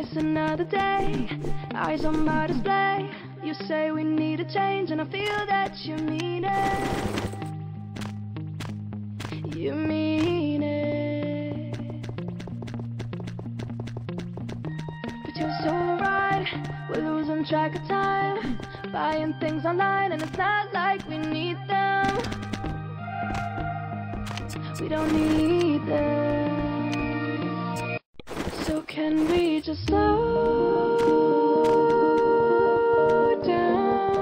just another day, eyes on my display. You say we need a change, and I feel that you mean it. You mean it. But you're so right, we're losing track of time, buying things online, and it's not like we need them. We don't need them. So can we just slow down?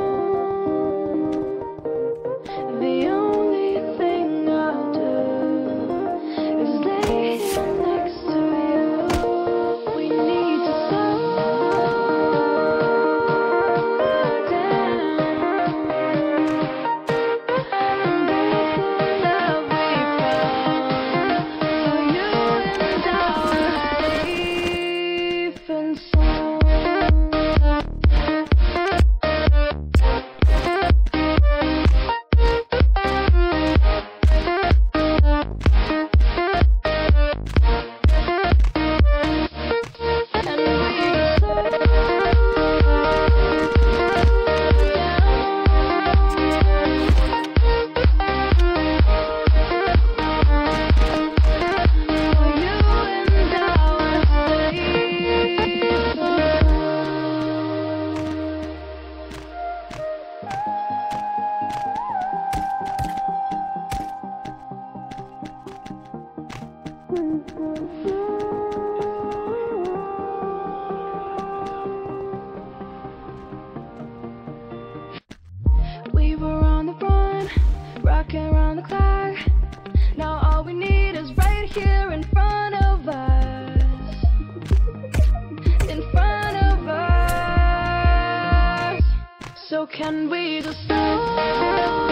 The only thing I'll do is lay here next to you. We need to slow down. And this love we found for you and I safe and sound. We were on the run, rocking around the clock. Now all we need is right here in front of us. In front of us. So can we just slow